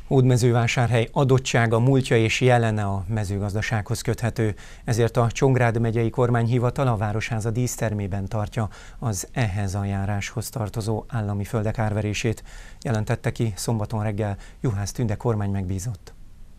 Hódmezővásárhely adottsága, múltja és jelene a mezőgazdasághoz köthető, ezért a Csongrád megyei kormányhivatal a Városháza dísztermében tartja az ehhez a járáshoz tartozó állami földek árverését, jelentette ki szombaton reggel Juhász Tünde kormánymegbízott.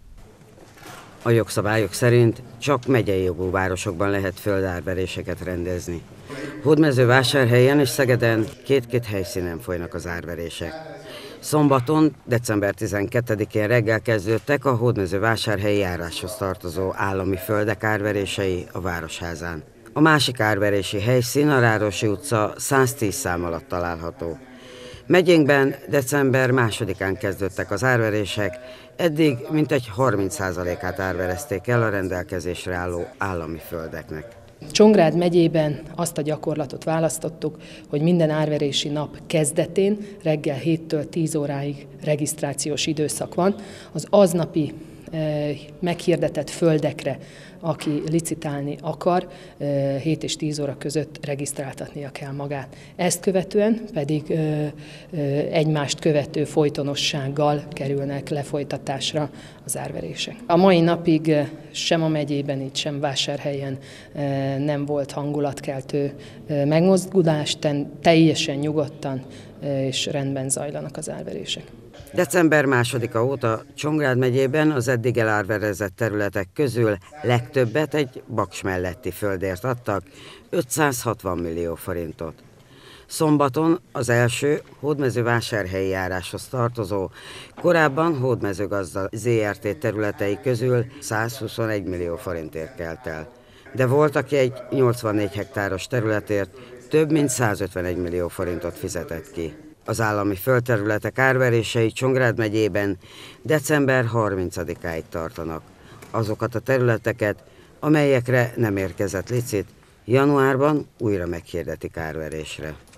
A jogszabályok szerint csak megyei jogú városokban lehet földárveréseket rendezni. Hódmezővásárhelyen és Szegeden két-két helyszínen folynak az árverések. Szombaton, december 12-én reggel kezdődtek a hódmezővásárhelyi járáshoz tartozó állami földek árverései a Városházán. A másik árverési helyszín a Rárosi utca 110 szám alatt található. Megyénkben december 2-án kezdődtek az árverések, eddig mintegy 30%-át árverezték el a rendelkezésre álló állami földeknek. Csongrád megyében azt a gyakorlatot választottuk, hogy minden árverési nap kezdetén reggel 7-től 10 óráig regisztrációs időszak van. Az aznapi meghirdetett földekre, aki licitálni akar, 7 és 10 óra között regisztráltatnia kell magát. Ezt követően pedig egymást követő folytonossággal kerülnek lefolytatásra az árverések. A mai napig sem a megyében, itt sem Vásárhelyen nem volt hangulatkeltő megmozdulás, teljesen nyugodtan és rendben zajlanak az árverések. December 2-a óta Csongrád megyében az eddig elárverezett területek közül legtöbbet egy Baks melletti földért adtak, 560 millió forintot. Szombaton az első hódmezővásárhelyi járáshoz tartozó, korábban Hódmezőgazda ZRT területei közül 121 millió forintért kelt el. De volt, aki egy 84 hektáros területért több mint 151 millió forintot fizetett ki. Az állami földterületek árverései Csongrád megyében december 30-áig tartanak. Azokat a területeket, amelyekre nem érkezett licit, januárban újra meghirdetik árverésre.